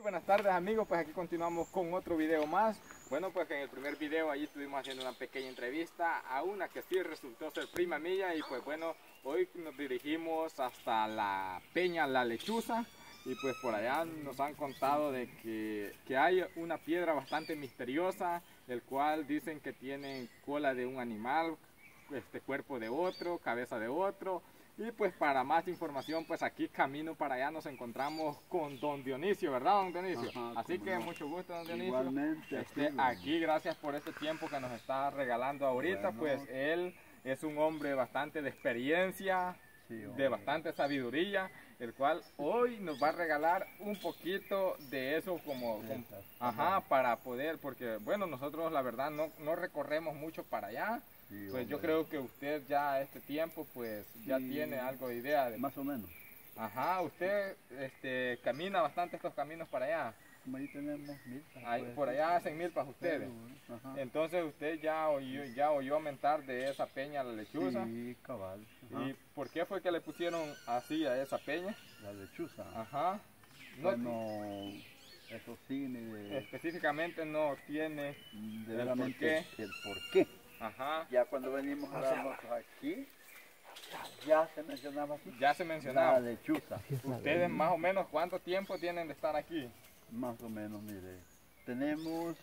buenas tardes amigos, pues aquí continuamos con otro video más. Bueno, pues en el primer video allí estuvimos haciendo una pequeña entrevista a una que sí resultó ser prima mía. Y pues bueno, hoy nos dirigimos hasta la Peña La Lechuza. Y pues por allá nos han contado de que hay una piedra bastante misteriosa, el cual dicen que tiene cola de un animal, cuerpo de otro, cabeza de otro. Y pues para más información, pues aquí camino para allá nos encontramos con don Dionisio, ¿verdad, don Dionisio? Ajá, así que no. Mucho gusto, don Dionisio. Igualmente. Aquí gracias por este tiempo que nos está regalando ahorita. Bueno, pues él es un hombre bastante de experiencia, sí, de bastante sabiduría, el cual hoy nos va a regalar un poquito de eso para poder, porque bueno, nosotros la verdad no recorremos mucho para allá. Sí, pues yo creo que usted ya a este tiempo pues ya tiene algo de idea de... Más o menos. Ajá, usted camina bastante estos caminos para allá. Como ahí tenemos milpas. Ahí, por allá hacen milpas ustedes. Ajá. Entonces usted ya oyó aumentar de esa peña La Lechuza. Sí, cabal. Ajá. ¿Y por qué fue que le pusieron así a esa peña? La Lechuza. Ajá. Bueno, eso sí, específicamente no tiene el por qué. Ajá. Ya cuando venimos a darnos aquí, ya se mencionaba aquí. Ya se mencionaba. La Lechuza. ¿Ustedes más o menos cuánto tiempo tienen de estar aquí? Más o menos, mire, tenemos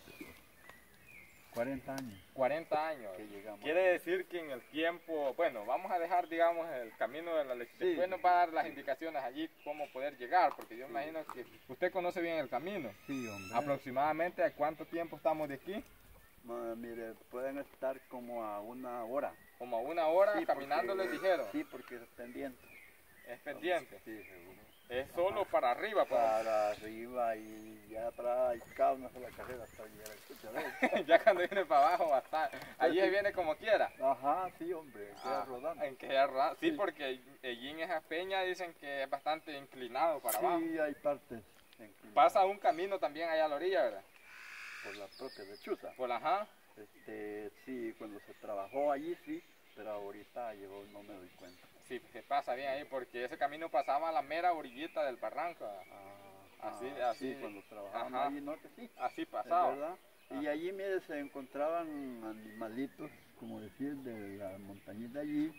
40 años. 40 años. Quiere decir que en el tiempo, bueno, vamos a dejar, digamos, el camino de la Lechuza. Sí. Después nos va a dar las indicaciones allí cómo poder llegar, porque yo imagino que usted conoce bien el camino. Sí, hombre. ¿Aproximadamente a cuánto tiempo estamos de aquí? Mire, pueden estar como a 1 hora. ¿Como a 1 hora sí, caminando, les dijeron? Sí, porque es pendiente. ¿Es pendiente? Sí, seguro. Es solo para arriba. Para arriba y ya atrás, y cada una sola carrera hasta llegar al ya cuando viene para abajo, hasta allí se viene como quiera. Ajá, sí, hombre, queda rodando. En que queda rodando. Sí, porque allí en esa peña dicen que es bastante inclinado para abajo. Sí, hay partes inclinadas. Pasa un camino también allá a la orilla, ¿verdad? Por la propia Lechuza. Por ajá. Sí, cuando se trabajó allí sí, pero ahorita llegó, no me doy cuenta. Sí, se pasa bien ahí porque ese camino pasaba a la mera orillita del barranco. Así. Sí, cuando trabajaban allí, ¿no? Que sí. Así pasaba. ¿Verdad? Y allí, mire, se encontraban animalitos, como decir, de la montañita allí.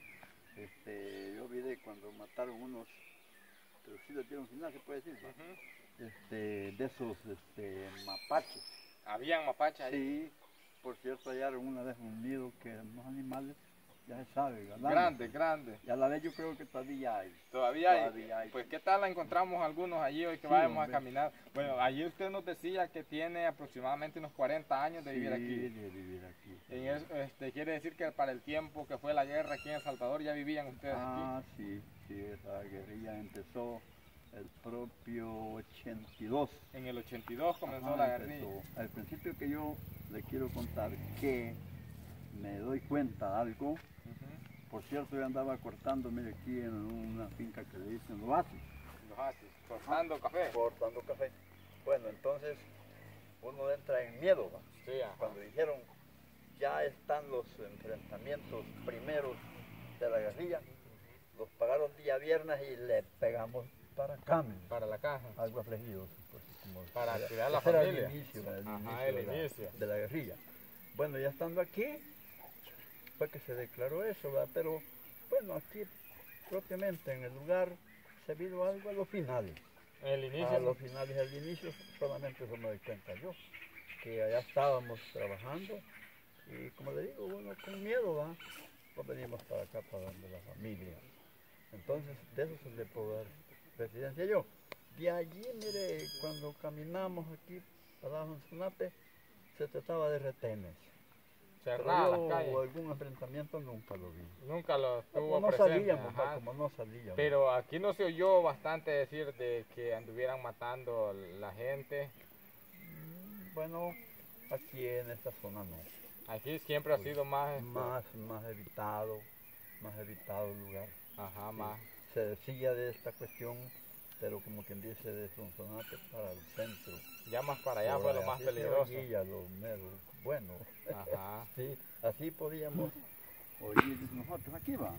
Yo vi de cuando mataron unos, pero sí le dieron final, se puede decir, ¿no? De esos mapaches. ¿Habían mapaches ahí? Sí, por cierto, hallaron una vez un nido que unos animales, ya se sabe, grande. Y a la vez yo creo que todavía hay. Todavía hay. Pues qué tal la encontramos algunos allí hoy que vayamos a caminar. Bueno, allí usted nos decía que tiene aproximadamente unos 40 años de vivir aquí. De vivir aquí. En eso, quiere decir que para el tiempo que fue la guerra aquí en El Salvador ya vivían ustedes aquí. Sí, esa guerrilla empezó el propio 82. En el 82 comenzó la guerrilla. Al principio que yo le quiero contar que me doy cuenta de algo. Por cierto, yo andaba cortando, mire, aquí en una finca que le dicen los oasis. Cortando café. Cortando café. Bueno, entonces uno entra en miedo, ¿va? Sí, cuando dijeron ya están los enfrentamientos primeros de la guerrilla, los pagaron día viernes y le pegamos para acá, para la caja. Algo afligido. Pues, para activar la familia. El inicio de la guerrilla. Bueno, ya estando aquí, fue que se declaró eso, ¿verdad? Pero bueno, aquí propiamente en el lugar se ha habido algo a los finales. El inicio. A los finales, al inicio solamente eso me doy cuenta yo, que allá estábamos trabajando y como le digo, bueno, con miedo, ¿va? Pues venimos para acá para darle la familia. Entonces, de eso se le puedo dar residencia yo. De allí, mire, cuando caminamos aquí para Zonzonate, se trataba de retenes. Cerradas las calles. O algún enfrentamiento nunca lo vi. Nunca lo tuvo no presente. Salíamos, como no salíamos. Pero aquí no se oyó bastante decir de que anduvieran matando la gente. Bueno, aquí en esta zona no. Aquí siempre ha sido más evitado el lugar. Ajá, más. Se decía de esta cuestión, pero como quien dice, de Zonzonate para el centro. Ya más para allá fue lo más peligroso. Lo mero bueno. Ajá. Sí, así podíamos oír nosotros aquí, va.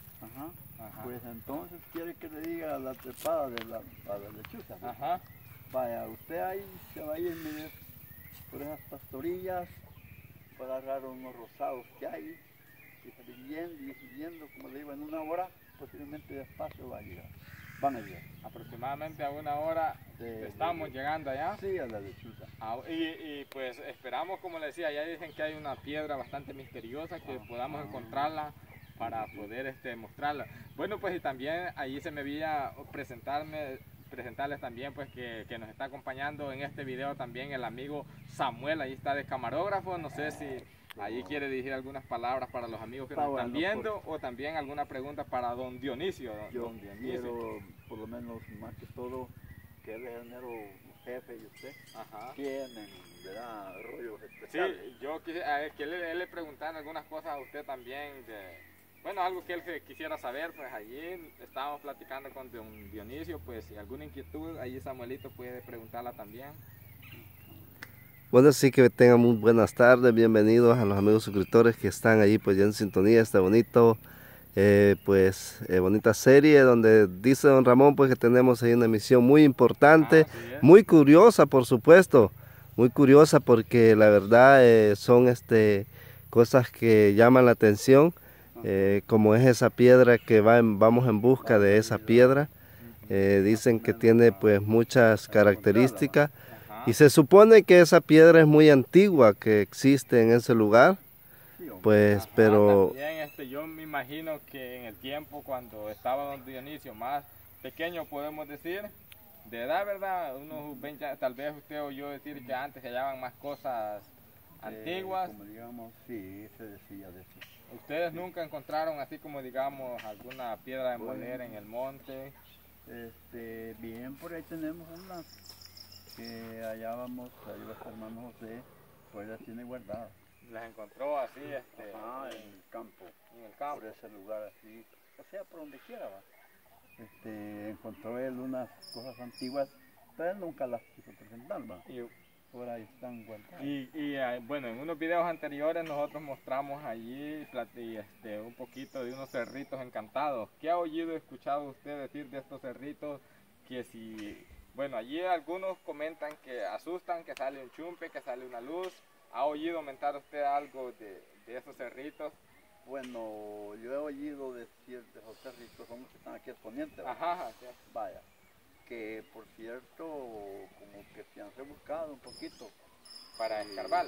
Ajá. Pues entonces quiere que le diga la trepada de la lechuza. Ajá. Vaya, usted ahí se va a ir mire, por esas pastorillas, va a agarrar unos rosados que hay, y salir yendo y siguiendo, como le digo, en una hora, posiblemente despacio va a llegar. Van a llegar. Aproximadamente a una hora estamos llegando allá. Sí, a la lechuza. Y pues esperamos, como les decía, ya dicen que hay una piedra bastante misteriosa que podamos encontrarla para poder mostrarla. Bueno, pues y también allí se me había presentarles también pues que nos está acompañando en este video también el amigo Samuel, ahí está de camarógrafo, no sé si allí quiere dirigir algunas palabras para los amigos que nos están viendo o también alguna pregunta para don Dionisio. Yo quiero, por lo menos más que todo, que él es el mero jefe y usted tienen, ¿verdad? Rollos especiales. Sí, yo quisiera que él le preguntara algunas cosas a usted también, bueno, algo que él quisiera saber, pues allí estábamos platicando con don Dionisio, pues si alguna inquietud, allí Samuelito puede preguntarla también. Bueno, sí, que tengan muy buenas tardes, bienvenidos a los amigos suscriptores que están allí pues ya en sintonía, este bonito, bonita serie donde dice don Ramón pues que tenemos ahí una emisión muy importante, muy curiosa por supuesto, muy curiosa porque la verdad son cosas que llaman la atención, como es esa piedra que vamos en busca de esa piedra, dicen que tiene pues muchas características. Y se supone que esa piedra es muy antigua que existe en ese lugar, pues, pero... También yo me imagino que en el tiempo cuando estaba don Dionisio más pequeño, podemos decir, de edad, ¿verdad? Unos 20 años, tal vez usted oyó decir que antes se hallaban más cosas antiguas. Como digamos, sí, se decía de eso. ¿Ustedes nunca encontraron así como digamos alguna piedra de moler en el monte? Bien, por ahí tenemos una que allá vamos, ahí va a estar hermano José, pues las tiene guardadas. Las encontró así, en el campo. En el campo. Por ese lugar así, o sea, por donde quiera va. Encontró él unas cosas antiguas, pero él nunca las quiso presentar, va. Por ahí están guardadas. Bueno, en unos videos anteriores nosotros mostramos allí un poquito de unos cerritos encantados. ¿Qué ha oído, escuchado usted decir de estos cerritos? Que si, bueno, allí algunos comentan que asustan, que sale un chumpe, que sale una luz. ¿Ha oído comentar usted algo de esos cerritos? Bueno, yo he oído decir de esos cerritos, son los que están aquí al poniente. Sí. Vaya. Que por cierto, como que se han rebuscado un poquito para escarbarle.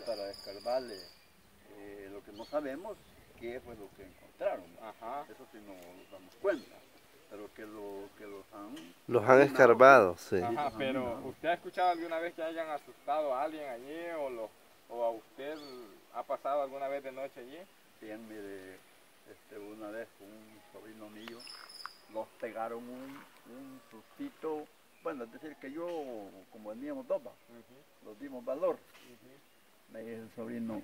Lo que no sabemos qué fue lo que encontraron. Eso sí no nos damos cuenta, pero que los han escarbado, sí. Pero ¿usted ha escuchado alguna vez que hayan asustado a alguien allí o a usted ha pasado alguna vez de noche allí? Bien, mire, una vez un sobrino mío nos pegaron un sustito. Bueno, es decir que yo, como veníamos dos, nos dimos valor. Me dice el sobrino,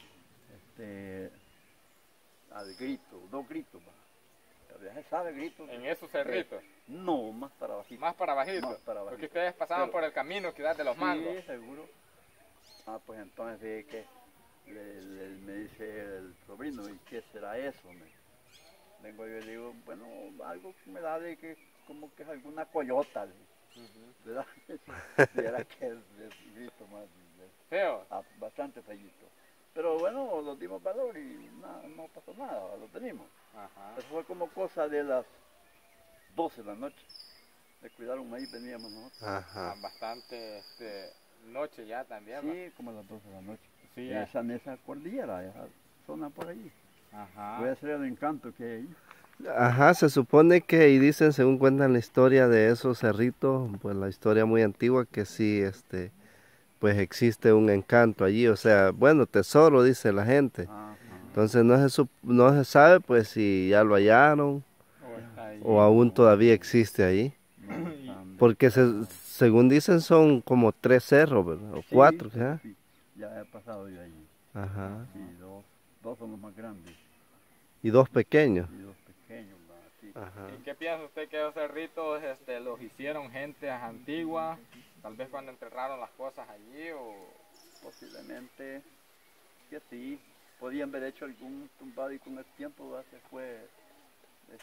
al grito, dos gritos, ¿ya sabe gritos? ¿En esos cerritos? No, más para bajito. ¿Más para bajito? Porque ustedes pasaban por el camino que da de los mangos. Sí, seguro. Pues entonces que me dice el sobrino, ¿y qué será eso? Vengo yo y le digo, bueno, algo que me da de que como que es alguna coyota, ¿verdad? Era que es grito más feo, bastante feíto. Pero bueno, lo dimos valor y no pasó nada, lo tenemos. Eso fue como cosa de las 12 de la noche. Me cuidaron ahí, veníamos nosotros. Bastante noche ya también. Sí, como a las 12 de la noche. Sí, en esa cordillera, esa zona por ahí. Voy a hacer el encanto que hay. Se supone que, y dicen, según cuentan la historia de esos cerritos, pues la historia muy antigua, que sí, pues existe un encanto allí, o sea, bueno, tesoro, dice la gente. Entonces no se sabe, pues, si ya lo hallaron, o aún todavía existe ahí. Porque según dicen son como 3 cerros, ¿verdad? O 4, sí, ya he pasado yo allí. Sí, dos son los más grandes. Y 2 pequeños. Sí. ¿Y qué piensa usted que esos cerritos los hicieron gente antigua? Tal vez cuando enterraron las cosas allí o... Posiblemente que sí. Podían haber hecho algún tumbado y con el tiempo se fue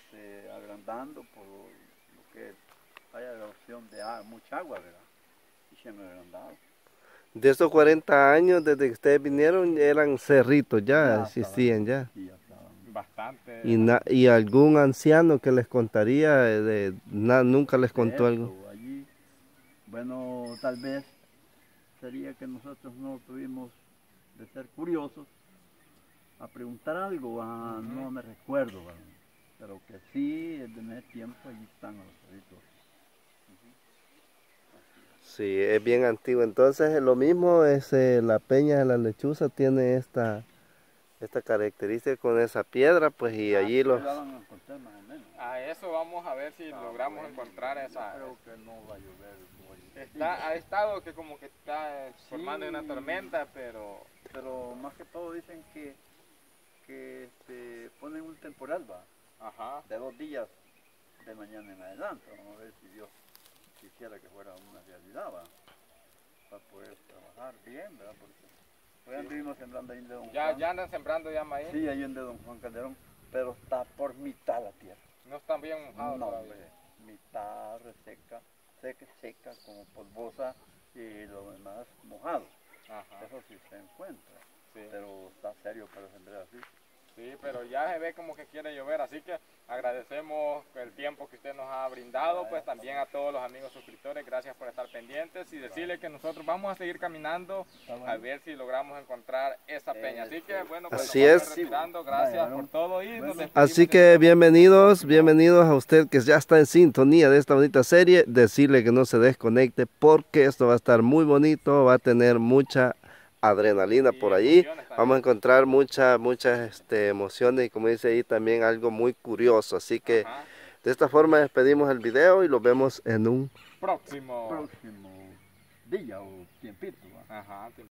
agrandando por lo que haya la opción de mucha agua, ¿verdad? Y recién agrandado. De estos 40 años, desde que ustedes vinieron, eran cerritos ya, Ya existían ya. estaban, sí, ya estaban. Bastante. Y algún anciano que les contaría, nunca les contó De algo. eso, allí, bueno, tal vez sería que nosotros no tuvimos de ser curiosos a preguntar algo, no me recuerdo, pero que sí, desde ese tiempo allí están los cerritos. Sí, es bien antiguo. Entonces, lo mismo es la Peña de la Lechuza tiene esta característica con esa piedra, pues, y allí los... La van a encontrar más o menos. A eso vamos a ver si logramos encontrar esa. Creo que no va a llover hoy. Ha estado que como que está formando una tormenta, pero Pero más que todo dicen que ponen un temporal, ajá. de 2 días de mañana en adelante. Vamos a ver si Dios quisiera que fuera una realidad, para poder trabajar bien, ¿verdad? Porque hoy anduvimos sembrando ahí en de Don Juan. Ya andan sembrando ya maíz. Sí, ahí en de Don Juan Calderón, pero está por mitad la tierra. No están bien mojados No, todavía. hombre, mitad reseca, seca como polvosa y lo demás mojado. Ajá. Eso sí se encuentra, Sí. pero está serio para sembrar así. Sí, pero ya se ve como que quiere llover, así que agradecemos el tiempo que usted nos ha brindado, pues también a todos los amigos suscriptores, gracias por estar pendientes y decirles que nosotros vamos a seguir caminando a ver si logramos encontrar esa peña. Así que bueno, pues Así nos vamos es. retirando, gracias por todo y nos despedimos. Así que bienvenidos a usted que ya está en sintonía de esta bonita serie. Decirle que no se desconecte porque esto va a estar muy bonito, va a tener mucha adrenalina por allí. Vamos a encontrar muchas emociones y como dice ahí también algo muy curioso. Así que de esta forma despedimos el video y los vemos en un próximo día o tiempito. Ajá.